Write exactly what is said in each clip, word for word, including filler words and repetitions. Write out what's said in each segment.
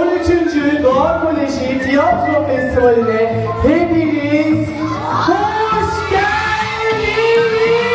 on üçüncü Doğa Koleji Tiyatro Festivali'ne hepiniz hoş geldiniz.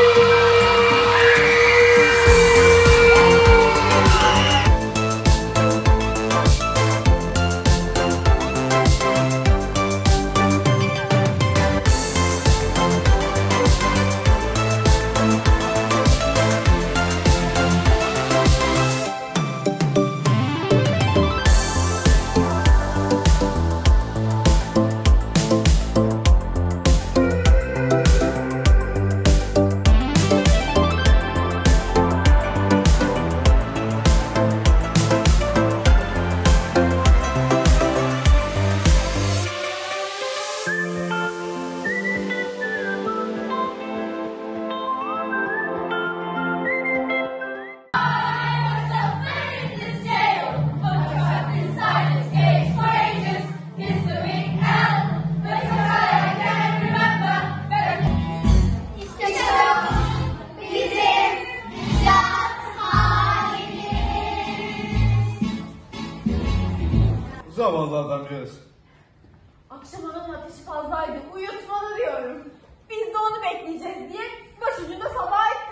Zavallı adamcağız. Akşam onun ateşi fazlaydı, uyutmalı diyorum. Biz de onu bekleyeceğiz diye başucunda sabah ettik.